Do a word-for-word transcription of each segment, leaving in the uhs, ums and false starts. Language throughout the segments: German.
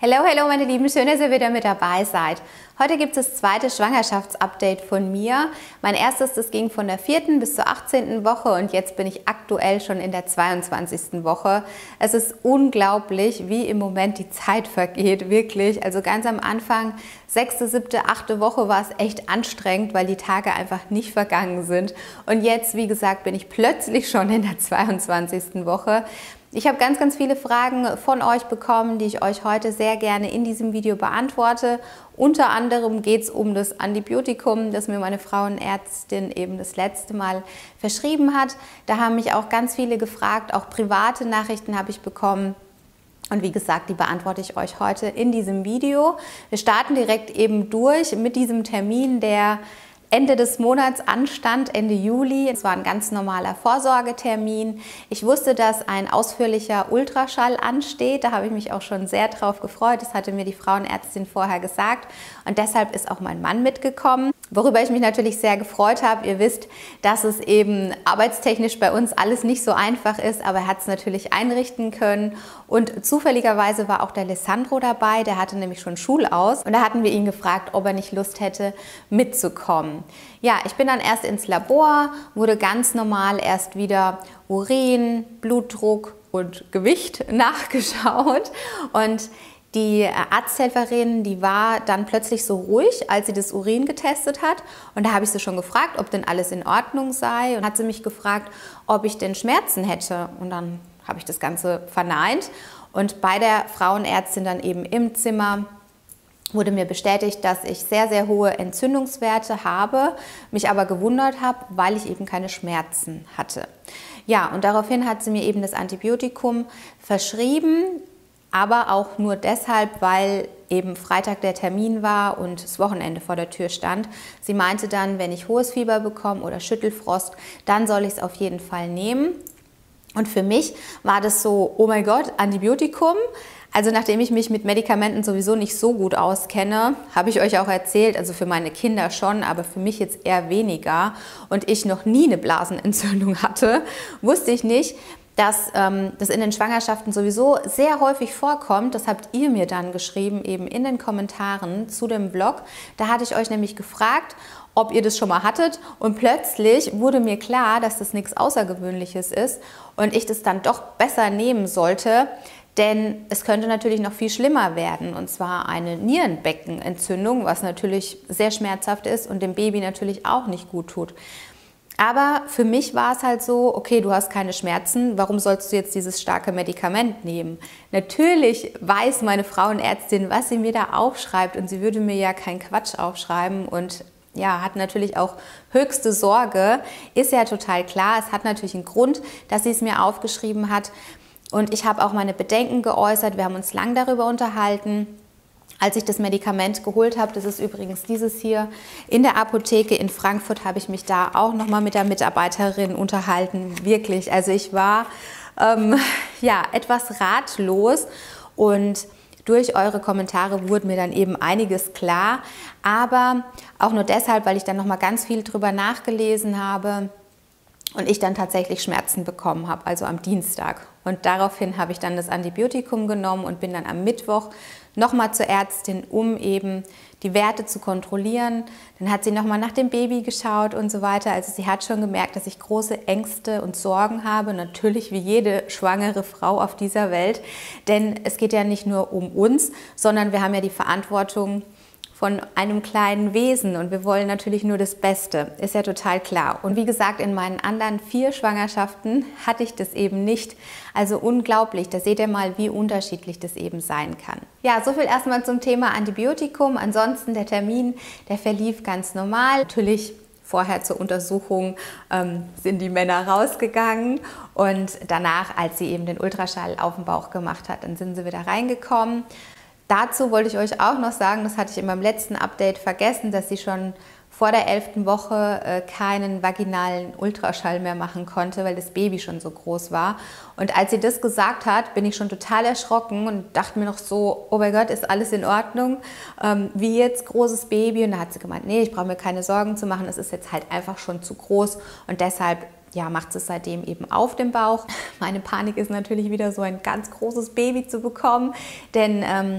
Hallo, hallo meine Lieben, schön, dass ihr wieder mit dabei seid. Heute gibt es das zweite Schwangerschaftsupdate von mir. Mein erstes, das ging von der vierten bis zur achtzehnten Woche und jetzt bin ich aktuell schon in der zweiundzwanzigsten Woche. Es ist unglaublich, wie im Moment die Zeit vergeht, wirklich. Also ganz am Anfang, sechste, siebte, achte Woche war es echt anstrengend, weil die Tage einfach nicht vergangen sind. Und jetzt, wie gesagt, bin ich plötzlich schon in der zweiundzwanzigsten Woche. Ich habe ganz, ganz viele Fragen von euch bekommen, die ich euch heute sehr gerne in diesem Video beantworte. Unter anderem geht es um das Antibiotikum, das mir meine Frauenärztin eben das letzte Mal verschrieben hat. Da haben mich auch ganz viele gefragt, auch private Nachrichten habe ich bekommen. Und wie gesagt, die beantworte ich euch heute in diesem Video. Wir starten direkt eben durch mit diesem Termin, der Ende des Monats anstand, Ende Juli. Es war ein ganz normaler Vorsorgetermin. Ich wusste, dass ein ausführlicher Ultraschall ansteht. Da habe ich mich auch schon sehr drauf gefreut. Das hatte mir die Frauenärztin vorher gesagt. Und deshalb ist auch mein Mann mitgekommen, worüber ich mich natürlich sehr gefreut habe. Ihr wisst, dass es eben arbeitstechnisch bei uns alles nicht so einfach ist, aber er hat es natürlich einrichten können. Und zufälligerweise war auch der Alessandro dabei. Der hatte nämlich schon Schulaus. Und da hatten wir ihn gefragt, ob er nicht Lust hätte, mitzukommen. Ja, ich bin dann erst ins Labor, wurde ganz normal erst wieder Urin, Blutdruck und Gewicht nachgeschaut und die Arzthelferin, die war dann plötzlich so ruhig, als sie das Urin getestet hat. Und da habe ich sie schon gefragt, ob denn alles in Ordnung sei. Und hat sie mich gefragt, ob ich denn Schmerzen hätte. Und dann habe ich das Ganze verneint. Und bei der Frauenärztin dann eben im Zimmer wurde mir bestätigt, dass ich sehr, sehr hohe Entzündungswerte habe, mich aber gewundert habe, weil ich eben keine Schmerzen hatte. Ja, und daraufhin hat sie mir eben das Antibiotikum verschrieben, aber auch nur deshalb, weil eben Freitag der Termin war und das Wochenende vor der Tür stand. Sie meinte dann, wenn ich hohes Fieber bekomme oder Schüttelfrost, dann soll ich es auf jeden Fall nehmen. Und für mich war das so, oh mein Gott, Antibiotikum. Also nachdem ich mich mit Medikamenten sowieso nicht so gut auskenne, habe ich euch auch erzählt, also für meine Kinder schon, aber für mich jetzt eher weniger und ich noch nie eine Blasenentzündung hatte, wusste ich nicht, dass ähm, das in den Schwangerschaften sowieso sehr häufig vorkommt. Das habt ihr mir dann geschrieben, eben in den Kommentaren zu dem Blog. Da hatte ich euch nämlich gefragt, ob ihr das schon mal hattet und plötzlich wurde mir klar, dass das nichts Außergewöhnliches ist und ich das dann doch besser nehmen sollte, denn es könnte natürlich noch viel schlimmer werden, und zwar eine Nierenbeckenentzündung, was natürlich sehr schmerzhaft ist und dem Baby natürlich auch nicht gut tut. Aber für mich war es halt so, okay, du hast keine Schmerzen, warum sollst du jetzt dieses starke Medikament nehmen? Natürlich weiß meine Frauenärztin, was sie mir da aufschreibt, und sie würde mir ja keinen Quatsch aufschreiben und ja, hat natürlich auch höchste Sorge, ist ja total klar. Es hat natürlich einen Grund, dass sie es mir aufgeschrieben hat. Und ich habe auch meine Bedenken geäußert, wir haben uns lang darüber unterhalten. Als ich das Medikament geholt habe, das ist übrigens dieses hier, in der Apotheke in Frankfurt, habe ich mich da auch nochmal mit der Mitarbeiterin unterhalten. Wirklich, also ich war ähm, ja, etwas ratlos und durch eure Kommentare wurde mir dann eben einiges klar, aber auch nur deshalb, weil ich dann nochmal ganz viel drüber nachgelesen habe und ich dann tatsächlich Schmerzen bekommen habe, also am Dienstag. Und daraufhin habe ich dann das Antibiotikum genommen und bin dann am Mittwoch nochmal zur Ärztin, um eben die Werte zu kontrollieren. Dann hat sie nochmal nach dem Baby geschaut und so weiter. Also sie hat schon gemerkt, dass ich große Ängste und Sorgen habe. Natürlich wie jede schwangere Frau auf dieser Welt. Denn es geht ja nicht nur um uns, sondern wir haben ja die Verantwortung von einem kleinen Wesen und wir wollen natürlich nur das Beste, ist ja total klar. Und wie gesagt, in meinen anderen vier Schwangerschaften hatte ich das eben nicht. Also unglaublich, da seht ihr mal, wie unterschiedlich das eben sein kann. Ja, so viel erstmal zum Thema Antibiotikum. Ansonsten der Termin, der verlief ganz normal. Natürlich vorher zur Untersuchung ähm, sind die Männer rausgegangen und danach, als sie eben den Ultraschall auf dem Bauch gemacht hat, dann sind sie wieder reingekommen. Dazu wollte ich euch auch noch sagen, das hatte ich in meinem letzten Update vergessen, dass sie schon vor der elften Woche äh, keinen vaginalen Ultraschall mehr machen konnte, weil das Baby schon so groß war. Und als sie das gesagt hat, bin ich schon total erschrocken und dachte mir noch so, oh mein Gott, ist alles in Ordnung? Ähm, wie jetzt, großes Baby? Und da hat sie gemeint, nee, ich brauche mir keine Sorgen zu machen, es ist jetzt halt einfach schon zu groß und deshalb ja, macht es seitdem eben auf dem Bauch. Meine Panik ist natürlich wieder so ein ganz großes Baby zu bekommen, denn ähm,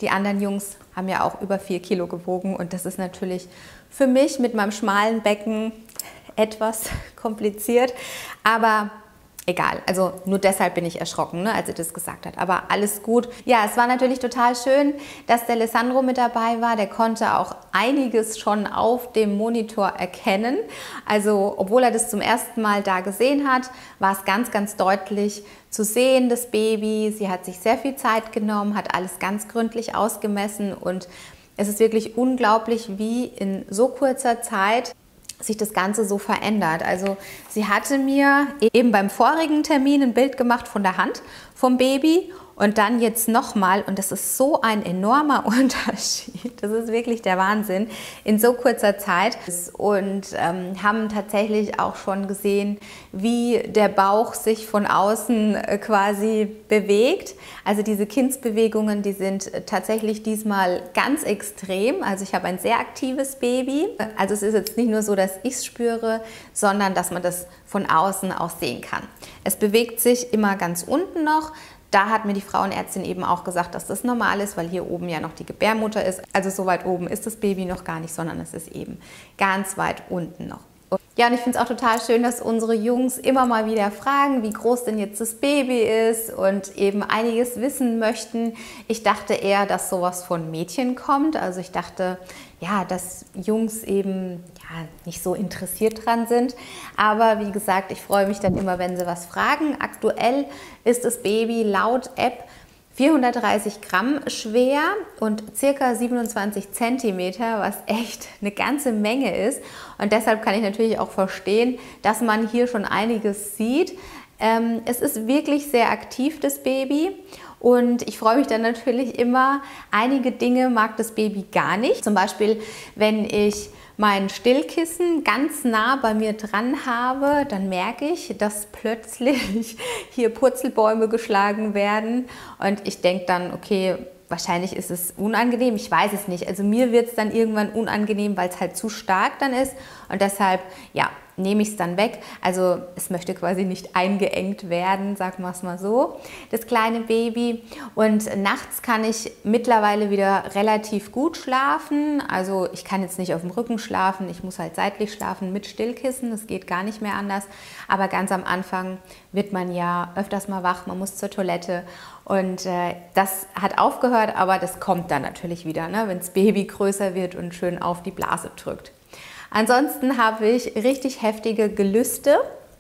Die anderen Jungs haben ja auch über vier Kilo gewogen und das ist natürlich für mich mit meinem schmalen Becken etwas kompliziert, aber egal, also nur deshalb bin ich erschrocken, ne, als sie das gesagt hat, aber alles gut. Ja, es war natürlich total schön, dass der Alessandro mit dabei war, der konnte auch einiges schon auf dem Monitor erkennen, also obwohl er das zum ersten Mal da gesehen hat, war es ganz, ganz deutlich zu sehen, das Baby. Sie hat sich sehr viel Zeit genommen, hat alles ganz gründlich ausgemessen und es ist wirklich unglaublich, wie in so kurzer Zeit sich das Ganze so verändert. Also sie hatte mir eben beim vorigen Termin ein Bild gemacht von der Hand vom Baby und dann jetzt nochmal und das ist so ein enormer Unterschied. Das ist wirklich der Wahnsinn in so kurzer Zeit und ähm, haben tatsächlich auch schon gesehen, wie der Bauch sich von außen äh, quasi bewegt. Also diese Kindsbewegungen, die sind tatsächlich diesmal ganz extrem. Also ich habe ein sehr aktives Baby. Also es ist jetzt nicht nur so, dass ich es spüre, sondern dass man das von außen auch sehen kann. Es bewegt sich immer ganz unten noch. Da hat mir die Frauenärztin eben auch gesagt, dass das normal ist, weil hier oben ja noch die Gebärmutter ist. Also so weit oben ist das Baby noch gar nicht, sondern es ist eben ganz weit unten noch. Ja, und ich finde es auch total schön, dass unsere Jungs immer mal wieder fragen, wie groß denn jetzt das Baby ist und eben einiges wissen möchten. Ich dachte eher, dass sowas von Mädchen kommt. Also ich dachte, ja, dass Jungs eben ja, nicht so interessiert dran sind. Aber wie gesagt, ich freue mich dann immer, wenn sie was fragen. Aktuell ist das Baby laut App vierhundertdreißig Gramm schwer und circa siebenundzwanzig Zentimeter, was echt eine ganze Menge ist. Und deshalb kann ich natürlich auch verstehen, dass man hier schon einiges sieht. Ähm, es ist wirklich sehr aktiv, das Baby. Und ich freue mich dann natürlich immer, einige Dinge mag das Baby gar nicht. Zum Beispiel, wenn ich mein Stillkissen ganz nah bei mir dran habe, dann merke ich, dass plötzlich hier Purzelbäume geschlagen werden und ich denke dann, okay, wahrscheinlich ist es unangenehm, ich weiß es nicht. Also mir wird es dann irgendwann unangenehm, weil es halt zu stark dann ist und deshalb, ja, nehme ich es dann weg. Also es möchte quasi nicht eingeengt werden, sagen wir es mal so, das kleine Baby. Und nachts kann ich mittlerweile wieder relativ gut schlafen. Also ich kann jetzt nicht auf dem Rücken schlafen, ich muss halt seitlich schlafen mit Stillkissen, das geht gar nicht mehr anders. Aber ganz am Anfang wird man ja öfters mal wach, man muss zur Toilette. Und äh, das hat aufgehört, aber das kommt dann natürlich wieder, ne, wenn das Baby größer wird und schön auf die Blase drückt. Ansonsten habe ich richtig heftige Gelüste.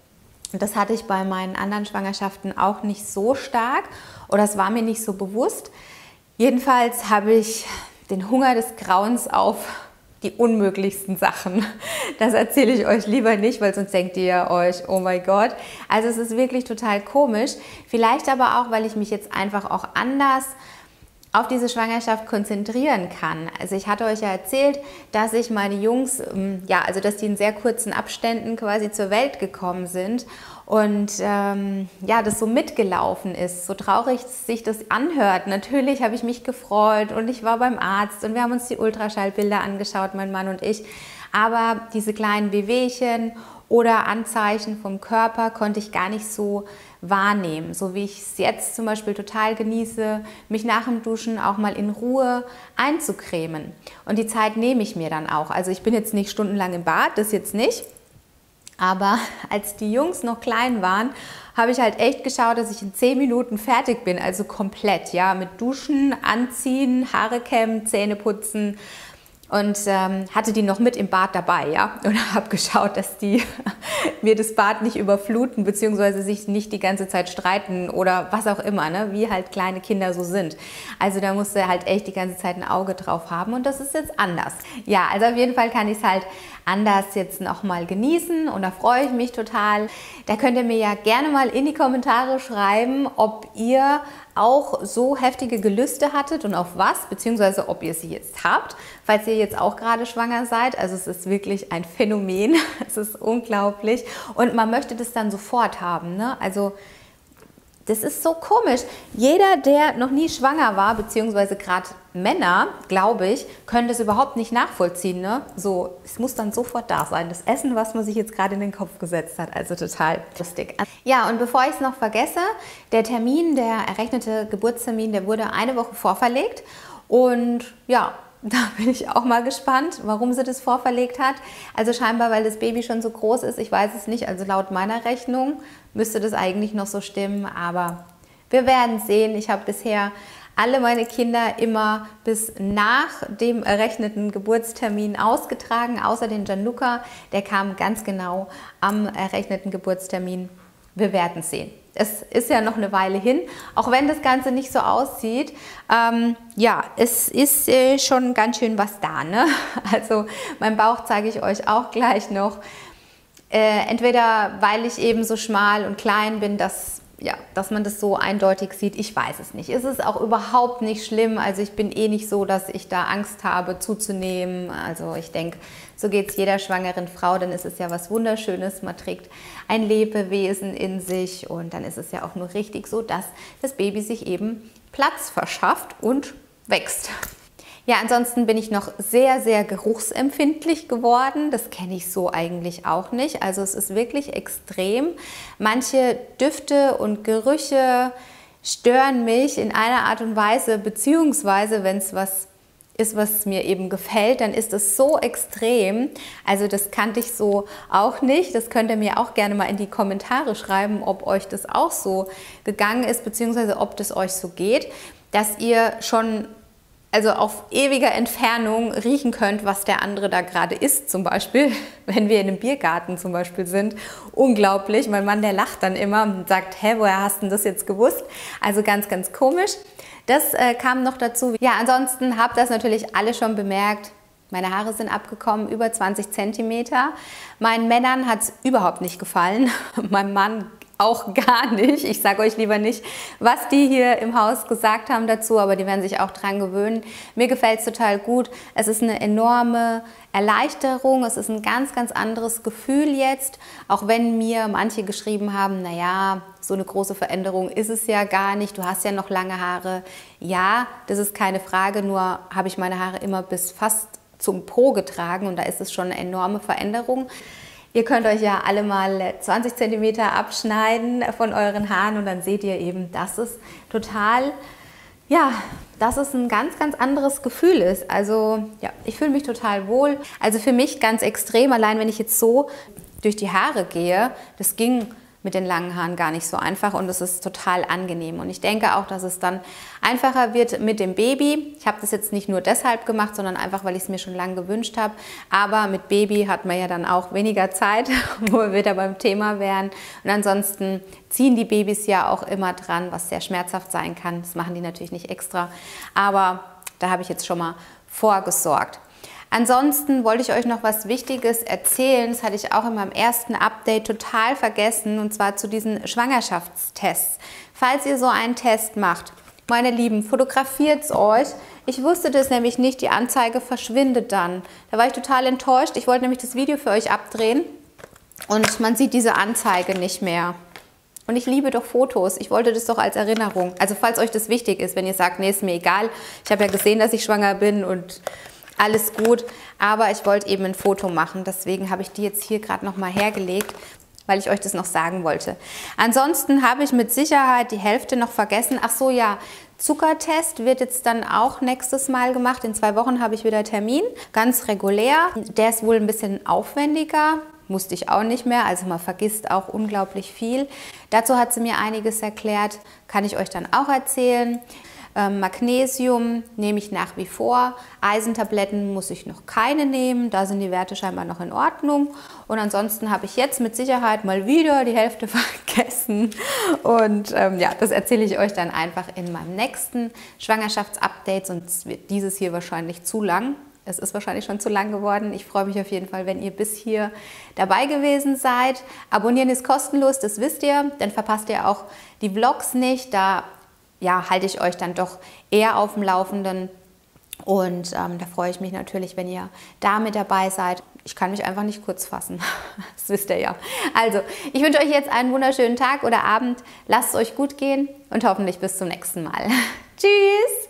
Das hatte ich bei meinen anderen Schwangerschaften auch nicht so stark oder es war mir nicht so bewusst. Jedenfalls habe ich den Hunger des Grauens auf die unmöglichsten Sachen. Das erzähle ich euch lieber nicht, weil sonst denkt ihr euch, oh mein Gott. Also es ist wirklich total komisch. Vielleicht aber auch, weil ich mich jetzt einfach auch anders auf diese Schwangerschaft konzentrieren kann. Also ich hatte euch ja erzählt, dass ich meine Jungs, ja, also dass die in sehr kurzen Abständen quasi zur Welt gekommen sind und ähm, ja, das so mitgelaufen ist, so traurig sich das anhört. Natürlich habe ich mich gefreut und ich war beim Arzt und wir haben uns die Ultraschallbilder angeschaut, mein Mann und ich, aber diese kleinen Wehwehchen oder Anzeichen vom Körper konnte ich gar nicht so wahrnehmen, so wie ich es jetzt zum Beispiel total genieße, mich nach dem Duschen auch mal in Ruhe einzucremen. Und die Zeit nehme ich mir dann auch. Also ich bin jetzt nicht stundenlang im Bad, das jetzt nicht, aber als die Jungs noch klein waren, habe ich halt echt geschaut, dass ich in zehn Minuten fertig bin, also komplett, ja, mit Duschen, Anziehen, Haare kämmen, Zähne putzen. Und ähm, hatte die noch mit im Bad dabei, ja, und habe geschaut, dass die mir das Bad nicht überfluten, beziehungsweise sich nicht die ganze Zeit streiten oder was auch immer, ne, wie halt kleine Kinder so sind. Also da musste er halt echt die ganze Zeit ein Auge drauf haben und das ist jetzt anders. Ja, also auf jeden Fall kann ich es halt anders jetzt nochmal genießen und da freue ich mich total. Da könnt ihr mir ja gerne mal in die Kommentare schreiben, ob ihr auch so heftige Gelüste hattet und auf was, beziehungsweise ob ihr sie jetzt habt, falls ihr jetzt auch gerade schwanger seid. Also es ist wirklich ein Phänomen, es ist unglaublich und man möchte das dann sofort haben, ne? Also das ist so komisch. Jeder, der noch nie schwanger war, beziehungsweise gerade Männer, glaube ich, können das überhaupt nicht nachvollziehen, ne? So, es muss dann sofort da sein, das Essen, was man sich jetzt gerade in den Kopf gesetzt hat. Also total lustig. Ja, und bevor ich es noch vergesse, der Termin, der errechnete Geburtstermin, der wurde eine Woche vorverlegt. Und ja, da bin ich auch mal gespannt, warum sie das vorverlegt hat. Also scheinbar, weil das Baby schon so groß ist, ich weiß es nicht, also laut meiner Rechnung müsste das eigentlich noch so stimmen, aber wir werden sehen. Ich habe bisher alle meine Kinder immer bis nach dem errechneten Geburtstermin ausgetragen, außer den Gianluca, der kam ganz genau am errechneten Geburtstermin. Wir werden sehen. Es ist ja noch eine Weile hin, auch wenn das Ganze nicht so aussieht. Ähm, ja, es ist äh, schon ganz schön was da, ne? Also mein Bauch zeige ich euch auch gleich noch. Äh, entweder weil ich eben so schmal und klein bin, dass ja, dass man das so eindeutig sieht, ich weiß es nicht. Es ist auch überhaupt nicht schlimm, also ich bin eh nicht so, dass ich da Angst habe zuzunehmen. Also ich denke, so geht es jeder schwangeren Frau, denn es ist ja was Wunderschönes, man trägt ein Lebewesen in sich und dann ist es ja auch nur richtig so, dass das Baby sich eben Platz verschafft und wächst. Ja, ansonsten bin ich noch sehr, sehr geruchsempfindlich geworden. Das kenne ich so eigentlich auch nicht. Also es ist wirklich extrem. Manche Düfte und Gerüche stören mich in einer Art und Weise, beziehungsweise wenn es was ist, was mir eben gefällt, dann ist es so extrem. Also das kannte ich so auch nicht. Das könnt ihr mir auch gerne mal in die Kommentare schreiben, ob euch das auch so gegangen ist, beziehungsweise ob das euch so geht, dass ihr schon also auf ewiger Entfernung riechen könnt, was der andere da gerade isst, zum Beispiel, wenn wir in einem Biergarten zum Beispiel sind. Unglaublich, mein Mann, der lacht dann immer und sagt, hä, woher hast du das jetzt gewusst? Also ganz, ganz komisch. Das äh, kam noch dazu. Ja, ansonsten habt ihr das natürlich alle schon bemerkt. Meine Haare sind abgekommen, über zwanzig Zentimeter. Meinen Männern hat es überhaupt nicht gefallen. Meinem Mann auch gar nicht. Ich sage euch lieber nicht, was die hier im Haus gesagt haben dazu, aber die werden sich auch dran gewöhnen. Mir gefällt es total gut. Es ist eine enorme Erleichterung. Es ist ein ganz, ganz anderes Gefühl jetzt. Auch wenn mir manche geschrieben haben, naja, so eine große Veränderung ist es ja gar nicht. Du hast ja noch lange Haare. Ja, das ist keine Frage, nur habe ich meine Haare immer bis fast zum Po getragen und da ist es schon eine enorme Veränderung. Ihr könnt euch ja alle mal zwanzig Zentimeter abschneiden von euren Haaren und dann seht ihr eben, dass es total, ja, dass es ein ganz, ganz anderes Gefühl ist. Also ja, ich fühle mich total wohl. Also für mich ganz extrem, allein wenn ich jetzt so durch die Haare gehe, das ging mit den langen Haaren gar nicht so einfach und es ist total angenehm. Und ich denke auch, dass es dann einfacher wird mit dem Baby. Ich habe das jetzt nicht nur deshalb gemacht, sondern einfach, weil ich es mir schon lange gewünscht habe. Aber mit Baby hat man ja dann auch weniger Zeit, wo wir wieder beim Thema wären. Und ansonsten ziehen die Babys ja auch immer dran, was sehr schmerzhaft sein kann. Das machen die natürlich nicht extra. Aber da habe ich jetzt schon mal vorgesorgt. Ansonsten wollte ich euch noch was Wichtiges erzählen, das hatte ich auch in meinem ersten Update total vergessen, und zwar zu diesen Schwangerschaftstests. Falls ihr so einen Test macht, meine Lieben, fotografiert es euch. Ich wusste das nämlich nicht, die Anzeige verschwindet dann. Da war ich total enttäuscht. Ich wollte nämlich das Video für euch abdrehen und man sieht diese Anzeige nicht mehr. Und ich liebe doch Fotos. Ich wollte das doch als Erinnerung. Also falls euch das wichtig ist, wenn ihr sagt, nee, ist mir egal. Ich habe ja gesehen, dass ich schwanger bin und alles gut, aber ich wollte eben ein Foto machen, deswegen habe ich die jetzt hier gerade noch mal hergelegt, weil ich euch das noch sagen wollte. Ansonsten habe ich mit Sicherheit die Hälfte noch vergessen. Ach so, ja, Zuckertest wird jetzt dann auch nächstes Mal gemacht. In zwei Wochen habe ich wieder Termin, ganz regulär. Der ist wohl ein bisschen aufwendiger, musste ich auch nicht mehr, also man vergisst auch unglaublich viel. Dazu hat sie mir einiges erklärt, kann ich euch dann auch erzählen. Ähm, Magnesium nehme ich nach wie vor, Eisentabletten muss ich noch keine nehmen, da sind die Werte scheinbar noch in Ordnung und ansonsten habe ich jetzt mit Sicherheit mal wieder die Hälfte vergessen und ähm, ja, das erzähle ich euch dann einfach in meinem nächsten Schwangerschaftsupdate, sonst wird dieses hier wahrscheinlich zu lang. Es ist wahrscheinlich schon zu lang geworden. Ich freue mich auf jeden Fall, wenn ihr bis hier dabei gewesen seid. Abonnieren ist kostenlos, das wisst ihr, dann verpasst ihr auch die Vlogs nicht, da ja, halte ich euch dann doch eher auf dem Laufenden und ähm, da freue ich mich natürlich, wenn ihr da mit dabei seid. Ich kann mich einfach nicht kurz fassen, das wisst ihr ja. Also, ich wünsche euch jetzt einen wunderschönen Tag oder Abend, lasst es euch gut gehen und hoffentlich bis zum nächsten Mal. Tschüss!